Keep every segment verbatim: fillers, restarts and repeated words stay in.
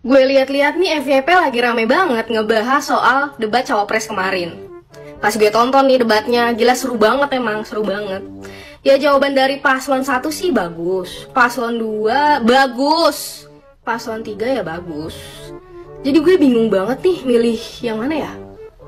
Gue lihat-lihat nih F Y P lagi rame banget ngebahas soal debat cawapres kemarin. Pas gue tonton nih debatnya, gila seru banget emang, seru banget. Ya jawaban dari paslon satu sih bagus, paslon dua bagus, paslon tiga ya bagus. Jadi gue bingung banget nih milih yang mana ya?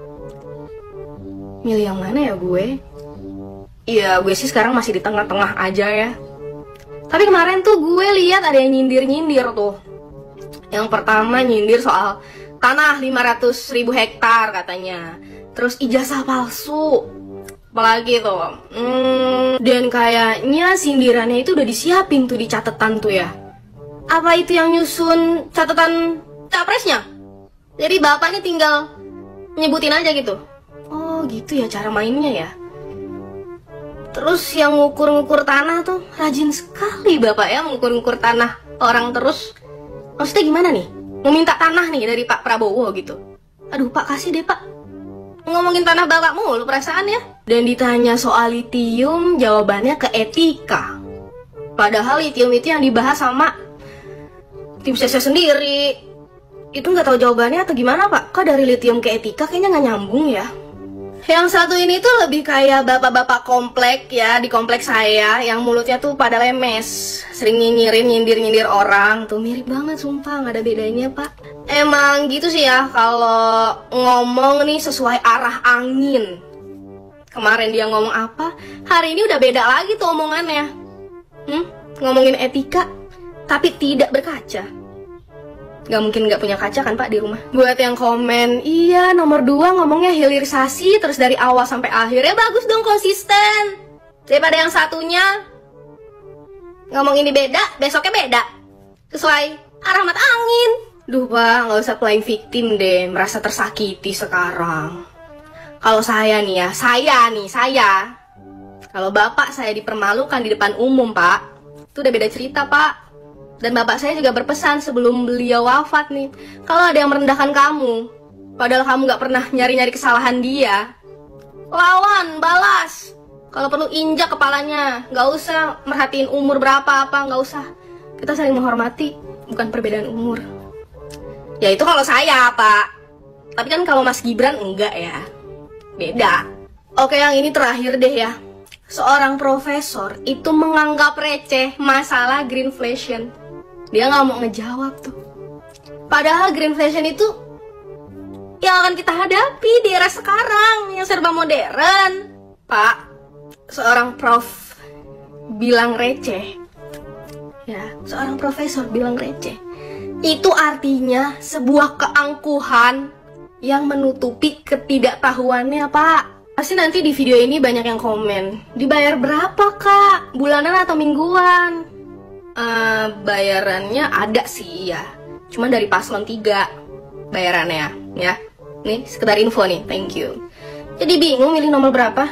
Milih yang mana ya gue? Iya gue sih sekarang masih di tengah-tengah aja ya. Tapi kemarin tuh gue lihat ada yang nyindir-nyindir tuh. Yang pertama nyindir soal tanah lima ratus ribu hektar katanya. Terus ijazah palsu. Apalagi tuh. Hmm, dan kayaknya sindirannya itu udah disiapin tuh di catatan tuh ya. Apa itu yang nyusun catatan capresnya? Jadi bapaknya tinggal nyebutin aja gitu. Oh gitu ya cara mainnya ya. Terus yang ngukur-ngukur tanah tuh rajin sekali bapak ya, ngukur-ngukur tanah orang terus. Maksudnya gimana nih? Mau minta tanah nih dari Pak Prabowo gitu. Aduh Pak kasih deh Pak. Ngomongin tanah bapak mulu perasaan ya. Dan ditanya soal litium, jawabannya ke etika. Padahal litium itu yang dibahas sama tim ses sendiri. Itu nggak tahu jawabannya atau gimana Pak? Kok dari litium ke etika kayaknya nggak nyambung ya. Yang satu ini tuh lebih kayak bapak-bapak komplek ya, di kompleks saya, yang mulutnya tuh pada lemes, sering nyinyirin, nyindir-nyindir orang, tuh mirip banget sumpah, nggak ada bedanya Pak. Emang gitu sih ya, kalau ngomong nih sesuai arah angin. Kemarin dia ngomong apa, hari ini udah beda lagi tuh omongannya. Hmm? Ngomongin etika, tapi tidak berkaca. Gak mungkin gak punya kaca kan Pak di rumah. Buat yang komen, iya nomor dua ngomongnya hilirisasi terus dari awal sampai akhir. Ya bagus dong konsisten. Daripada yang satunya ngomong ini beda, besoknya beda. Sesuai arah mata angin. Duh Pak, gak usah playing victim deh. Merasa tersakiti sekarang. Kalau saya nih ya, saya nih, saya. Kalau bapak saya dipermalukan di depan umum Pak, itu udah beda cerita Pak. Dan bapak saya juga berpesan sebelum beliau wafat nih, kalau ada yang merendahkan kamu, padahal kamu gak pernah nyari-nyari kesalahan dia, lawan, balas. Kalau perlu injak kepalanya, gak usah merhatiin umur berapa apa, gak usah. Kita saling menghormati, bukan perbedaan umur. Ya itu kalau saya Pak. Tapi kan kalau Mas Gibran enggak ya, beda. Oke yang ini terakhir deh ya. Seorang profesor itu menganggap receh masalah greenflation. Dia nggak mau ngejawab tuh. Padahal greenflation itu yang akan kita hadapi di era sekarang yang serba modern. Pak, seorang prof bilang receh. Ya, seorang profesor bilang receh. Itu artinya sebuah keangkuhan yang menutupi ketidaktahuannya, Pak. Pasti nanti di video ini banyak yang komen, dibayar berapa Kak? Bulanan atau mingguan? Uh, bayarannya ada sih ya, cuman dari paslon tiga bayarannya ya. Nih sekedar info nih, thank you. Jadi bingung milih nomor berapa?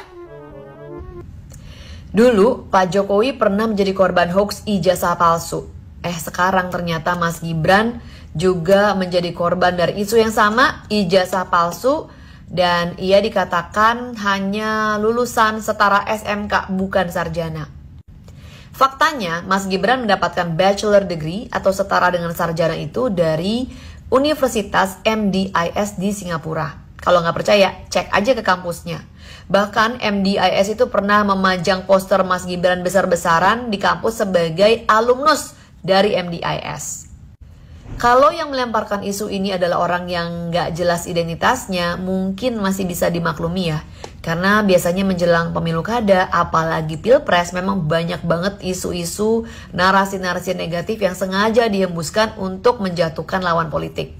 Dulu Pak Jokowi pernah menjadi korban hoax ijazah palsu. Eh sekarang ternyata Mas Gibran juga menjadi korban dari isu yang sama, ijazah palsu. Dan ia dikatakan hanya lulusan setara S M K bukan sarjana. Faktanya Mas Gibran mendapatkan bachelor degree atau setara dengan sarjana itu dari Universitas M D I S di Singapura. Kalau nggak percaya, cek aja ke kampusnya. Bahkan M D I S itu pernah memajang poster Mas Gibran besar-besaran di kampus sebagai alumnus dari M D I S. Kalau yang melemparkan isu ini adalah orang yang nggak jelas identitasnya, mungkin masih bisa dimaklumi ya. Karena biasanya menjelang pemilu kada, apalagi pilpres, memang banyak banget isu-isu, narasi-narasi negatif yang sengaja dihembuskan untuk menjatuhkan lawan politik.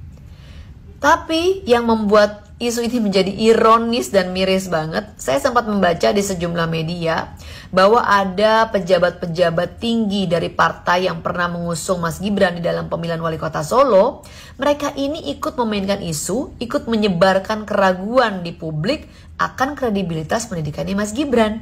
Tapi yang membuat isu ini menjadi ironis dan miris banget, saya sempat membaca di sejumlah media bahwa ada pejabat-pejabat tinggi dari partai yang pernah mengusung Mas Gibran di dalam pemilihan wali kota Solo. Mereka ini ikut memainkan isu, ikut menyebarkan keraguan di publik akan kredibilitas pendidikannya Mas Gibran.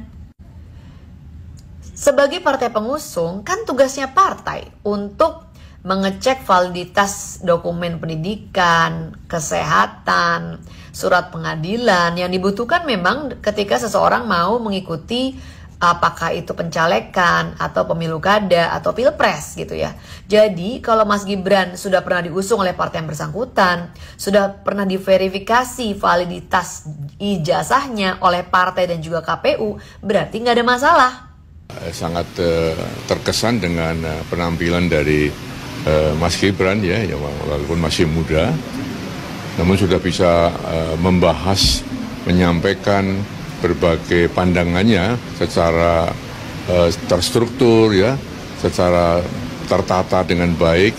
Sebagai partai pengusung, kan tugasnya partai untuk mengecek validitas dokumen pendidikan, kesehatan, surat pengadilan yang dibutuhkan memang ketika seseorang mau mengikuti apakah itu pencalekan atau pemilu kada atau pilpres gitu ya. Jadi kalau Mas Gibran sudah pernah diusung oleh partai yang bersangkutan, sudah pernah diverifikasi validitas ijazahnya oleh partai dan juga K P U, berarti nggak ada masalah. Sangat uh, terkesan dengan uh, penampilan dari uh, Mas Gibran ya, yang walaupun masih muda, namun sudah bisa uh, membahas, menyampaikan berbagai pandangannya secara uh, terstruktur ya, secara tertata dengan baik,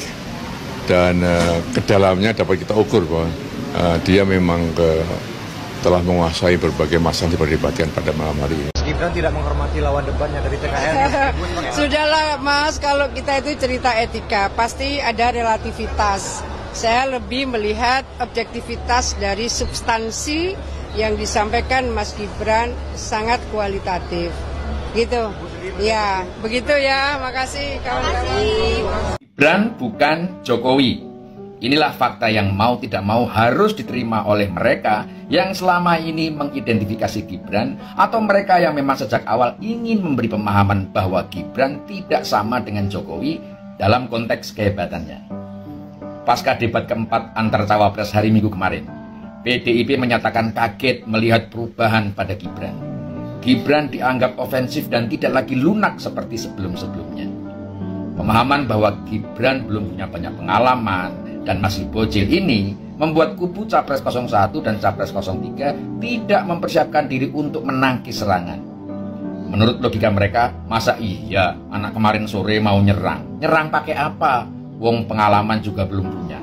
dan uh, ke dalamnya dapat kita ukur bahwa uh, dia memang ke, telah menguasai berbagai masalah yang diperdebatkan pada malam hari ini. Gibran tidak menghormati lawan debatnya dari T K R. Sudahlah Mas, kalau kita itu cerita etika, pasti ada relativitas. Saya lebih melihat objektivitas dari substansi yang disampaikan Mas Gibran sangat kualitatif. Gitu. Ya, begitu ya. Makasih kawan-kawan. Gibran bukan Jokowi. Inilah fakta yang mau tidak mau harus diterima oleh mereka yang selama ini mengidentifikasi Gibran, atau mereka yang memang sejak awal ingin memberi pemahaman bahwa Gibran tidak sama dengan Jokowi dalam konteks kehebatannya. Pasca debat keempat antar cawapres hari Minggu kemarin, P D I P menyatakan kaget melihat perubahan pada Gibran. Gibran dianggap ofensif dan tidak lagi lunak seperti sebelum-sebelumnya. Pemahaman bahwa Gibran belum punya banyak pengalaman dan masih bocil ini membuat kubu Capres nol satu dan Capres nol tiga tidak mempersiapkan diri untuk menangkis serangan. Menurut logika mereka, masa iya anak kemarin sore mau nyerang? Nyerang pakai apa? Wong pengalaman juga belum punya.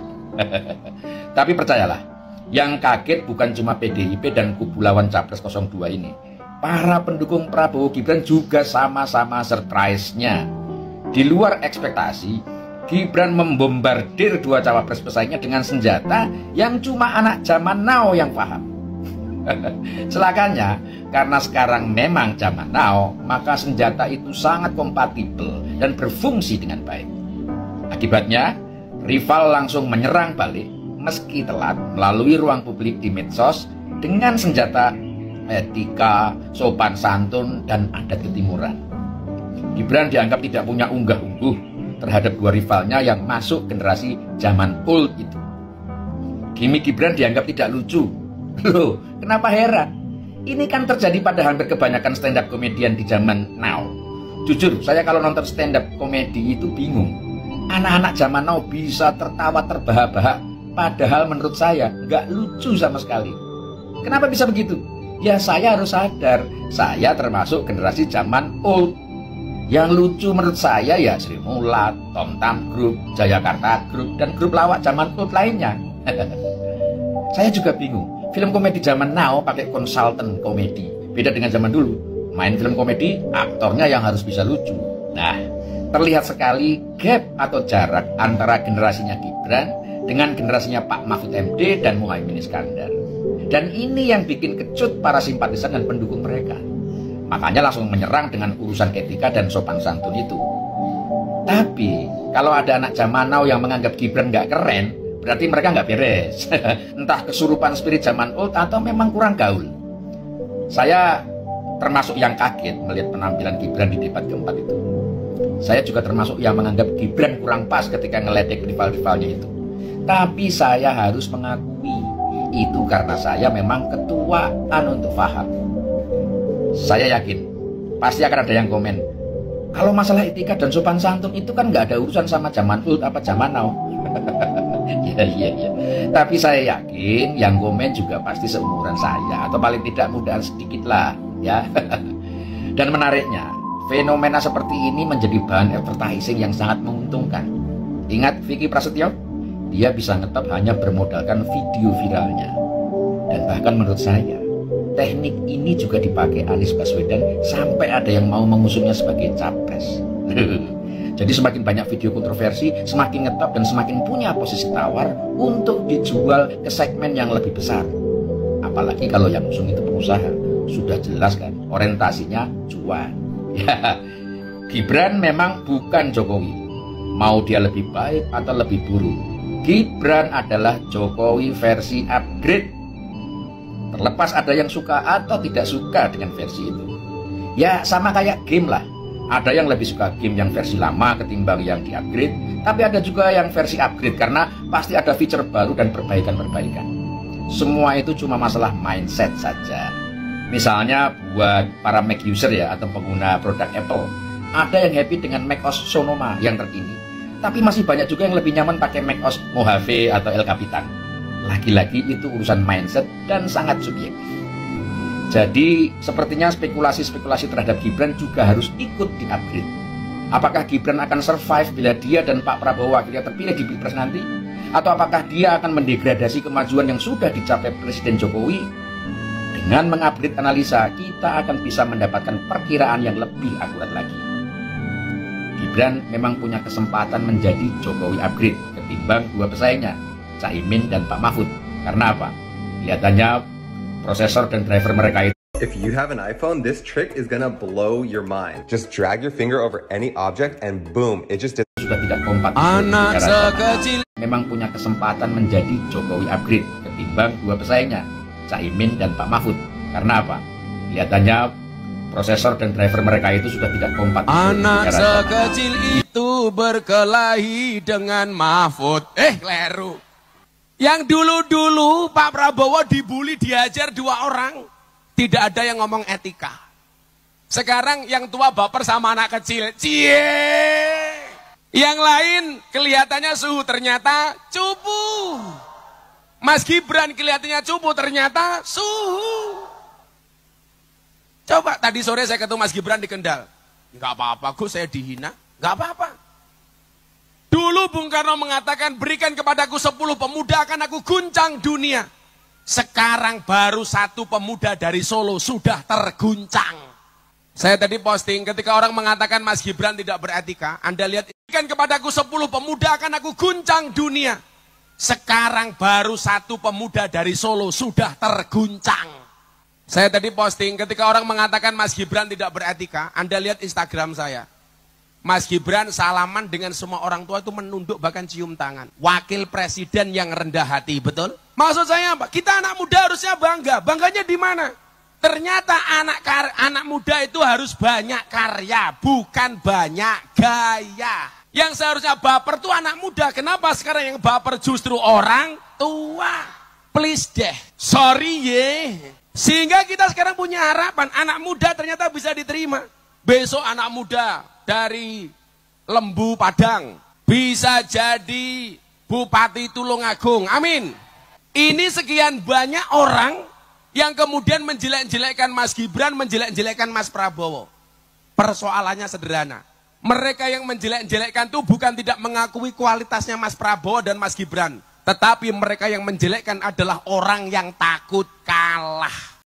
Tapi percayalah, yang kaget bukan cuma P D I P dan kubu lawan Capres nol dua ini. Para pendukung Prabowo Gibran juga sama-sama surprise-nya. Di luar ekspektasi, Gibran membombardir dua cawapres pesaingnya dengan senjata yang cuma anak zaman now yang paham. Celakanya, karena sekarang memang zaman now, maka senjata itu sangat kompatibel dan berfungsi dengan baik. Akibatnya, rival langsung menyerang balik meski telat melalui ruang publik di medsos dengan senjata etika, sopan santun, dan adat ketimuran. Gibran dianggap tidak punya unggah-ungguh terhadap dua rivalnya yang masuk generasi zaman old itu. Gimik Gibran dianggap tidak lucu. Loh, kenapa heran? Ini kan terjadi pada hampir kebanyakan stand up komedian di zaman now. Jujur, saya kalau nonton stand up komedi itu bingung. Anak-anak zaman now bisa tertawa terbahak-bahak, padahal menurut saya nggak lucu sama sekali. Kenapa bisa begitu? Ya saya harus sadar, saya termasuk generasi zaman old. Yang lucu menurut saya ya Sri Mulat, Tom Tam Group, Jayakarta Group, dan grup lawak zaman old lainnya. Saya juga bingung, film komedi zaman now pakai konsultan komedi. Beda dengan zaman dulu, main film komedi, aktornya yang harus bisa lucu. Nah, terlihat sekali gap atau jarak antara generasinya Gibran dengan generasinya Pak Mahfud M D dan Muhaimin Iskandar. Dan ini yang bikin kecut para simpatisan dan pendukung mereka. Makanya langsung menyerang dengan urusan etika dan sopan santun itu. Tapi kalau ada anak zaman now yang menganggap Gibran nggak keren, berarti mereka nggak beres. Entah kesurupan spirit zaman old atau memang kurang gaul. Saya termasuk yang kaget melihat penampilan Gibran di debat keempat itu. Saya juga termasuk yang menganggap Gibran kurang pas ketika ngeledek rival-rivalnya itu. Tapi saya harus mengakui, itu karena saya memang ketuaan untuk paham. Saya yakin pasti akan ada yang komen, kalau masalah etika dan sopan santun itu kan nggak ada urusan sama zaman old apa zaman now. Iya iya iya. Tapi saya yakin yang komen juga pasti seumuran saya atau paling tidak mudahan sedikit lah ya. Dan menariknya, fenomena seperti ini menjadi bahan advertising yang sangat menguntungkan. Ingat Vicky Prasetyo? Dia bisa ngetop hanya bermodalkan video viralnya. Dan bahkan menurut saya, teknik ini juga dipakai Anies Baswedan sampai ada yang mau mengusungnya sebagai capres. Jadi semakin banyak video kontroversi, semakin ngetop dan semakin punya posisi tawar untuk dijual ke segmen yang lebih besar. Apalagi kalau yang usung itu pengusaha, sudah jelas kan orientasinya cuan. Ya, Gibran memang bukan Jokowi. Mau dia lebih baik atau lebih buruk, Gibran adalah Jokowi versi upgrade. Terlepas ada yang suka atau tidak suka dengan versi itu. Ya sama kayak game lah. Ada yang lebih suka game yang versi lama ketimbang yang di-upgrade, tapi ada juga yang versi upgrade karena pasti ada feature baru dan perbaikan-perbaikan. Semua itu cuma masalah mindset saja. Misalnya buat para Mac user ya atau pengguna produk Apple, ada yang happy dengan macOS Sonoma yang terkini, tapi masih banyak juga yang lebih nyaman pakai macOS Mojave atau El Capitan. Lagi-lagi itu urusan mindset dan sangat subjektif. Jadi sepertinya spekulasi-spekulasi terhadap Gibran juga harus ikut di-upgrade. Apakah Gibran akan survive bila dia dan Pak Prabowo akhirnya terpilih di Pilpres nanti? Atau apakah dia akan mendegradasi kemajuan yang sudah dicapai Presiden Jokowi? Dengan mengupgrade analisa, kita akan bisa mendapatkan perkiraan yang lebih akurat lagi. Gibran memang punya kesempatan menjadi Jokowi upgrade ketimbang dua pesaingnya, Caimin dan Pak Mahfud. Karena apa? Kelihatannya prosesor dan driver mereka itu. If you have an iPhone, this trick is gonna blow your mind. Just drag your finger over any object and boom, it just sudah tidak kompatibel. Anak sekecil memang punya kesempatan menjadi Jokowi upgrade ketimbang dua pesaingnya, Caimin dan Pak Mahfud. Karena apa? Kelihatannya prosesor dan driver mereka itu sudah tidak kompatibel. Anak sekecil itu berkelahi dengan Mahfud. Eh, keliru. Yang dulu-dulu Pak Prabowo dibully, diajar dua orang, tidak ada yang ngomong etika. Sekarang yang tua baper sama anak kecil, cie. Yang lain kelihatannya suhu, ternyata cupu. Mas Gibran kelihatannya cupu, ternyata suhu. Coba tadi sore saya ketemu Mas Gibran di Kendal. Enggak apa-apa, Gus, saya dihina. Enggak apa-apa. Dulu Bung Karno mengatakan, berikan kepadaku sepuluh pemuda akan aku guncang dunia. Sekarang baru satu pemuda dari Solo sudah terguncang. Saya tadi posting ketika orang mengatakan Mas Gibran tidak beretika. Anda lihat, berikan kepadaku sepuluh pemuda akan aku guncang dunia. Sekarang baru satu pemuda dari Solo sudah terguncang. Saya tadi posting ketika orang mengatakan Mas Gibran tidak beretika. Anda lihat Instagram saya. Mas Gibran salaman dengan semua orang tua itu menunduk bahkan cium tangan. Wakil presiden yang rendah hati, betul? Maksud saya apa? Kita anak muda harusnya bangga. Bangganya di mana? Ternyata anak kar anak muda itu harus banyak karya, bukan banyak gaya. Yang seharusnya baper tuh anak muda. Kenapa sekarang yang baper justru orang tua? Please deh. Sorry ye. Sehingga kita sekarang punya harapan. Anak muda ternyata bisa diterima. Besok anak muda dari Lembu Padang bisa jadi Bupati Tulungagung. Amin. Ini sekian banyak orang yang kemudian menjelek-jelekkan Mas Gibran, menjelek-jelekkan Mas Prabowo. Persoalannya sederhana. Mereka yang menjelek-jelekkan itu bukan tidak mengakui kualitasnya Mas Prabowo dan Mas Gibran. Tetapi mereka yang menjelekkan adalah orang yang takut kalah.